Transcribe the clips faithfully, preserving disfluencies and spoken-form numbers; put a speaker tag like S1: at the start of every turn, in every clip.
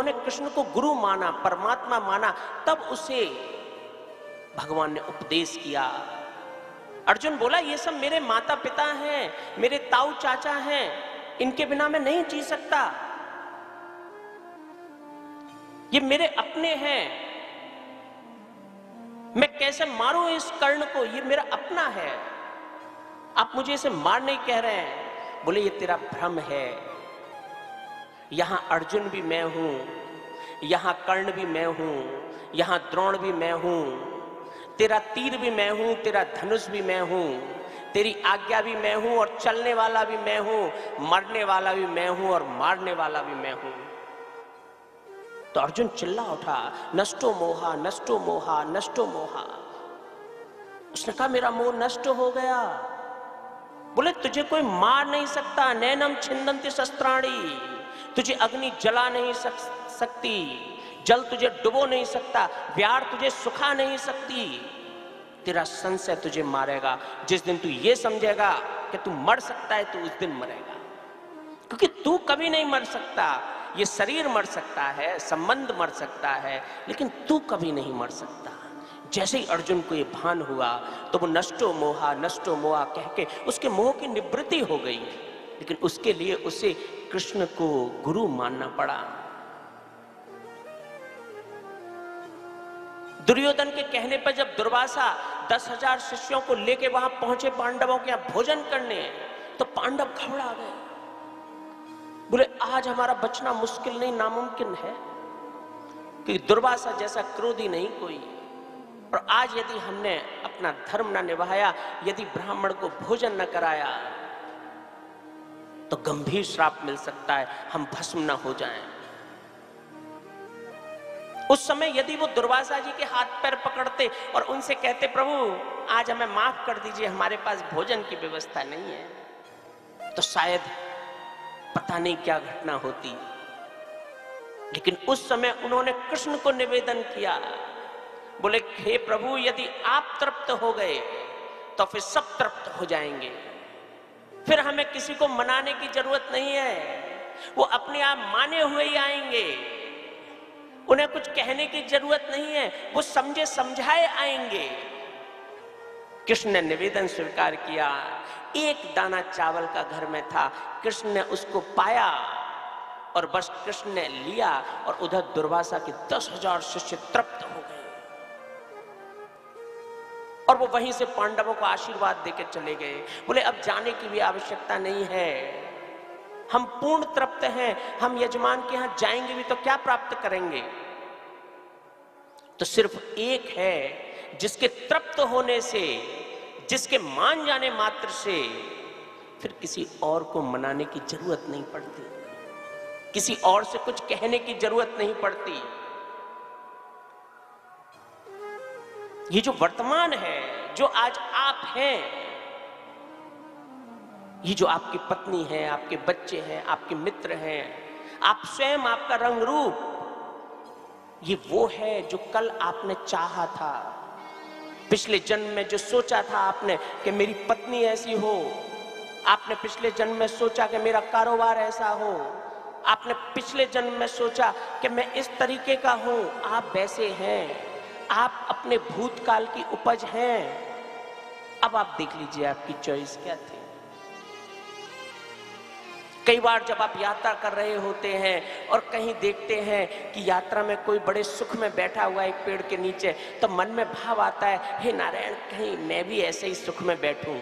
S1: उन्होंने कृष्ण को गुरु माना, परमात्मा माना, तब उसे भगवान ने उपदेश किया। अर्जुन बोला ये सब मेरे माता पिता हैं, मेरे ताऊ चाचा हैं, इनके बिना मैं नहीं जी सकता, ये मेरे अपने हैं, मैं कैसे मारूं इस कर्ण को, ये मेरा अपना है, आप मुझे इसे मार नहीं कह रहे हैं। बोले ये तेरा भ्रम है, यहां अर्जुन भी मैं हूं, यहां कर्ण भी मैं हूं, यहां द्रोण भी मैं हूं, तेरा तीर भी मैं हूं, तेरा धनुष भी मैं हूं, तेरी आज्ञा भी मैं हूं और चलने वाला भी मैं हूं, मरने वाला भी मैं हूं और मारने वाला भी मैं हूं। तो अर्जुन चिल्ला उठा, नष्टो मोहा नष्टो मोहा नष्टो मोहा। उसने कहा मेरा मोह नष्ट हो गया। बोले तुझे कोई मार नहीं सकता, नैनम छिन्दन्ति शस्त्राणि, तुझे अग्नि जला नहीं सक, सकती, जल तुझे डुबो नहीं सकता, व्यार तुझे सुखा नहीं सकती, तेरा संशय तुझे मारेगा। जिस दिन तू ये समझेगा कि तू मर सकता है, तू उस दिन मरेगा, क्योंकि तू कभी नहीं मर सकता। ये शरीर मर सकता है, संबंध मर सकता है, लेकिन तू कभी नहीं मर सकता। जैसे ही अर्जुन को ये भान हुआ तो वो नष्टो मोहा नष्टो मोहा कह के उसके मोह की निवृत्ति हो गई, लेकिन उसके लिए उसे कृष्ण को गुरु मानना पड़ा। दुर्योधन के कहने पर जब दुर्वासा दस हजार शिष्यों को लेके वहां पहुंचे पांडवों के यहां भोजन करने, तो पांडव घबरा गए। बोले आज हमारा बचना मुश्किल नहीं, नामुमकिन है, क्योंकि दुर्वासा जैसा क्रोधी नहीं कोई। और आज यदि हमने अपना धर्म न निभाया, यदि ब्राह्मण को भोजन न कराया, तो गंभीर श्राप मिल सकता है, हम भस्म न हो जाएं। उस समय यदि वो दुर्वासा जी के हाथ पैर पकड़ते और उनसे कहते प्रभु आज हमें माफ कर दीजिए, हमारे पास भोजन की व्यवस्था नहीं है, तो शायद पता नहीं क्या घटना होती। लेकिन उस समय उन्होंने कृष्ण को निवेदन किया। बोले हे प्रभु यदि आप तृप्त हो गए तो फिर सब तृप्त हो जाएंगे, फिर हमें किसी को मनाने की जरूरत नहीं है, वो अपने आप माने हुए ही आएंगे, उन्हें कुछ कहने की जरूरत नहीं है, वो समझे समझाए आएंगे। कृष्ण ने निवेदन स्वीकार किया। एक दाना चावल का घर में था, कृष्ण ने उसको पाया और बस कृष्ण ने लिया और उधर दुर्वासा के दस हजार शिष्य तृप्त हो गए और वो वहीं से पांडवों को आशीर्वाद देकर चले गए। बोले अब जाने की भी आवश्यकता नहीं है, हम पूर्ण तृप्त हैं, हम यजमान के यहां जाएंगे भी तो क्या प्राप्त करेंगे। तो सिर्फ एक है जिसके तृप्त होने से, जिसके मान जाने मात्र से फिर किसी और को मनाने की जरूरत नहीं पड़ती, किसी और से कुछ कहने की जरूरत नहीं पड़ती। ये जो वर्तमान है, जो आज आप हैं, ये जो आपकी पत्नी है, आपके बच्चे हैं, आपके मित्र हैं, आप स्वयं, आपका रंग रूप, ये वो है जो कल आपने चाहा था, पिछले जन्म में जो सोचा था आपने कि मेरी पत्नी ऐसी हो, आपने पिछले जन्म में सोचा कि मेरा कारोबार ऐसा हो, आपने पिछले जन्म में सोचा कि मैं इस तरीके का हूं, आप वैसे हैं, आप अपने भूतकाल की उपज हैं। अब आप देख लीजिए आपकी चॉइस क्या थी। कई बार जब आप यात्रा कर रहे होते हैं और कहीं देखते हैं कि यात्रा में कोई बड़े सुख में बैठा हुआ है एक पेड़ के नीचे, तो मन में भाव आता है हे नारायण कहीं मैं भी ऐसे ही सुख में बैठूं।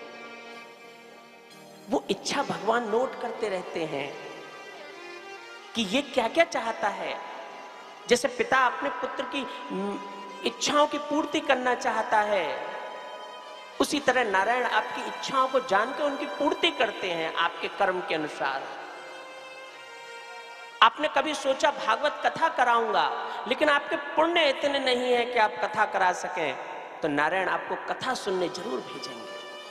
S1: वो इच्छा भगवान नोट करते रहते हैं कि ये क्या क्या चाहता है। जैसे पिता अपने पुत्र की इच्छाओं की पूर्ति करना चाहता है, उसी तरह नारायण आपकी इच्छाओं को जान के उनकी पूर्ति करते हैं आपके कर्म के अनुसार। आपने कभी सोचा भागवत कथा कराऊंगा, लेकिन आपके पुण्य इतने नहीं है कि आप कथा करा सकें, तो नारायण आपको कथा सुनने जरूर भेजेंगे।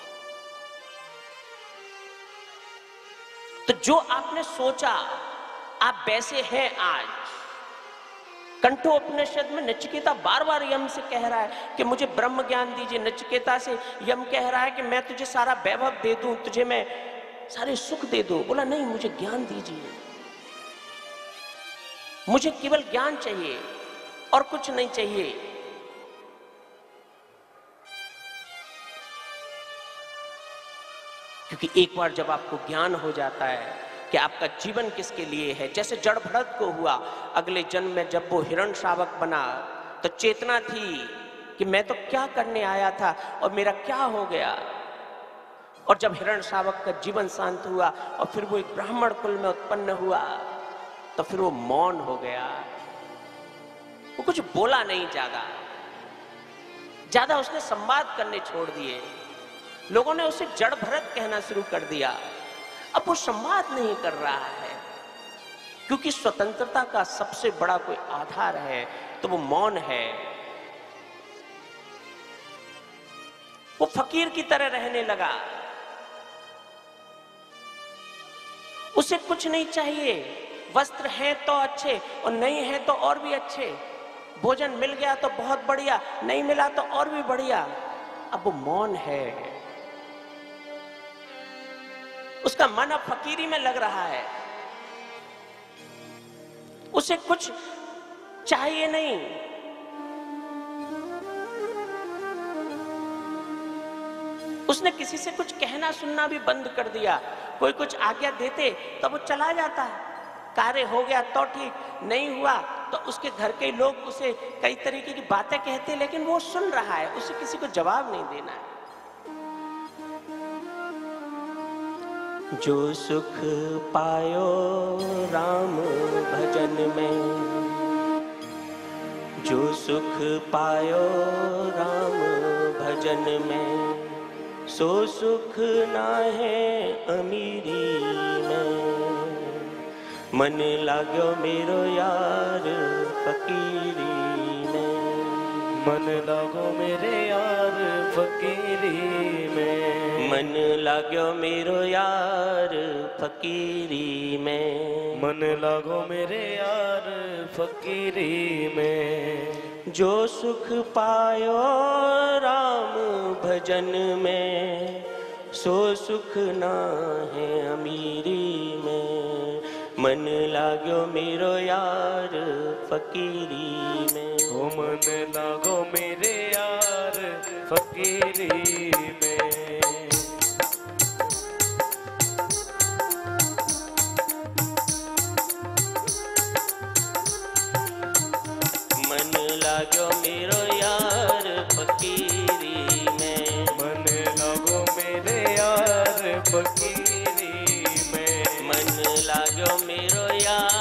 S1: तो जो आपने सोचा आप वैसे हैं आज। कंठोपनिषद में नचिकेता बार बार यम से कह रहा है कि मुझे ब्रह्म ज्ञान दीजिए। नचिकेता से यम कह रहा है कि मैं तुझे सारा वैभव दे दूं, तुझे मैं सारे सुख दे दूं। बोला नहीं, मुझे ज्ञान दीजिए। मुझे केवल ज्ञान चाहिए और कुछ नहीं चाहिए। क्योंकि एक बार जब आपको ज्ञान हो जाता है कि आपका जीवन किसके लिए है, जैसे जड़ भरत को हुआ, अगले जन्म में जब वो हिरण शावक बना तो चेतना थी कि मैं तो क्या करने आया था और मेरा क्या हो गया। और जब हिरण शावक का जीवन शांत हुआ और फिर वो एक ब्राह्मण कुल में उत्पन्न हुआ तो फिर वो मौन हो गया, वो कुछ बोला नहीं ज्यादा ज्यादा उसने संवाद करने छोड़ दिए। लोगों ने उसे जड़ भरत कहना शुरू कर दिया। अब वो संवाद नहीं कर रहा है, क्योंकि स्वतंत्रता का सबसे बड़ा कोई आधार है तो वो मौन है। वो फकीर की तरह रहने लगा, उसे कुछ नहीं चाहिए। वस्त्र हैं तो अच्छे और नहीं है तो और भी अच्छे, भोजन मिल गया तो बहुत बढ़िया, नहीं मिला तो और भी बढ़िया। अब वो मौन है, उसका मन अब फकीरी में लग रहा है, उसे कुछ चाहिए नहीं। उसने किसी से कुछ कहना सुनना भी बंद कर दिया। कोई कुछ आज्ञा देते तो वो चला जाता, कार्य हो गया तो ठीक, नहीं हुआ तो उसके घर के लोग उसे कई तरीके की बातें कहते, लेकिन वो सुन रहा है, उसे किसी को जवाब नहीं देना है। जो सुख पायो राम भजन में, जो सुख पायो राम भजन में, सो सुख ना है अमीरी में। मन लाग्यो मेरो यार फकीरी में,
S2: मन लागो मेरे यार फकीरी में।
S1: मन लाग्यो मेरो यार फकीरी में,
S2: मन लागो मेरे यार फकीरी में।
S1: जो सुख पायो राम भजन में, सो सुख ना है अमीरी में। मन लाग्यो मेरो यार फकीरी में,
S2: ओ मन लागो मेरे यार फकीरी में।
S1: मन लाग्यो मेरो यार फकीरी में,
S2: मन लागो मेरे यार फकीरी में।
S1: मन लाग्यो मेरो यार